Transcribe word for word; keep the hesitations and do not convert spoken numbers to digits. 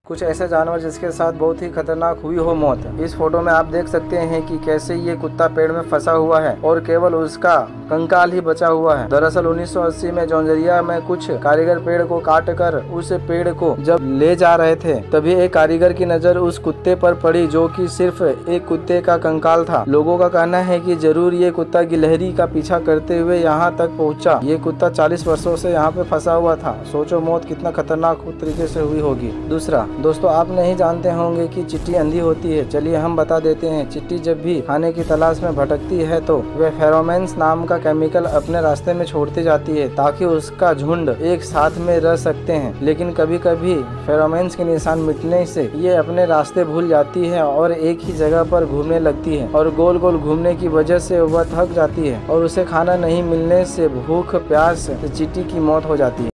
कुछ ऐसे जानवर जिसके साथ बहुत ही खतरनाक हुई हो मौत। इस फोटो में आप देख सकते हैं कि कैसे ये कुत्ता पेड़ में फंसा हुआ है और केवल उसका कंकाल ही बचा हुआ है। दरअसल उन्नीस सौ अस्सी में जॉर्जिया में कुछ कारीगर पेड़ को काट कर उस पेड़ को जब ले जा रहे थे, तभी एक कारीगर की नजर उस कुत्ते पर पड़ी जो कि सिर्फ एक कुत्ते का कंकाल था। लोगों का कहना है कि जरूर ये कुत्ता गिलहरी का पीछा करते हुए यहाँ तक पहुँचा। ये कुत्ता चालीस वर्षों से यहाँ पे फंसा हुआ था। सोचो मौत कितना खतरनाक तरीके से हुई होगी। दूसरा दोस्तों, आप नहीं जानते होंगे कि चींटी अंधी होती है। चलिए हम बता देते हैं। चींटी जब भी खाने की तलाश में भटकती है तो वह फेरोमोन्स नाम का केमिकल अपने रास्ते में छोड़ती जाती है ताकि उसका झुंड एक साथ में रह सकते हैं। लेकिन कभी कभी फेरोमोन्स के निशान मिटने से ये अपने रास्ते भूल जाती है और एक ही जगह पर घूमने लगती है और गोल गोल घूमने की वजह से वह थक जाती है और उसे खाना नहीं मिलने से भूख प्यास से चींटी की मौत हो जाती है।